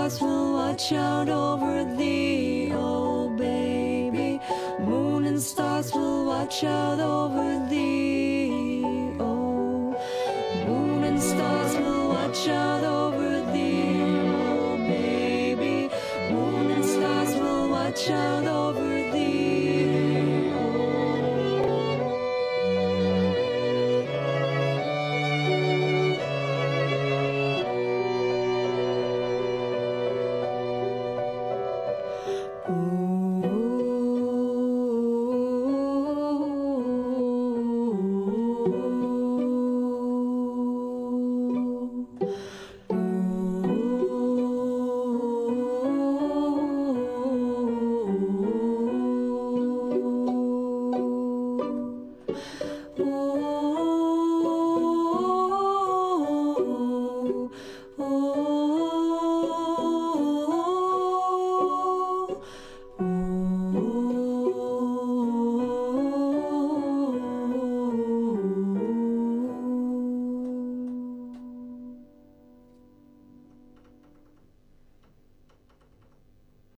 stars will watch out over thee, oh baby. Moon and stars will watch out over thee, oh. Moon and stars will watch out over thee, oh baby. Moon and stars will watch out over thee, oh. Ooh.